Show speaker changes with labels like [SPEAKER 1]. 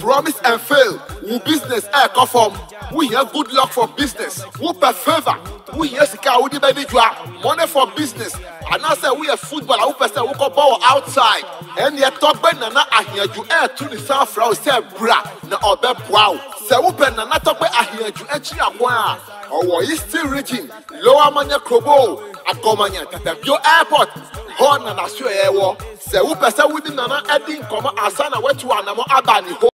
[SPEAKER 1] promise and fail. Who business confirm. We hear good luck for business. Who per favor. We hear sika we baby money for business. And I say we a footballer who person who go ball outside. And yet talk ben na ahiaju to the south from say bra na obe wow. Say who pen na talk be ahiaju echi akwa. Or Eastern region, Lower Manya Krobo, Akomanya, Tatapio Airport, Horn and Asua Ewo. Say who person within an adding, Asana went to Anamo Abani.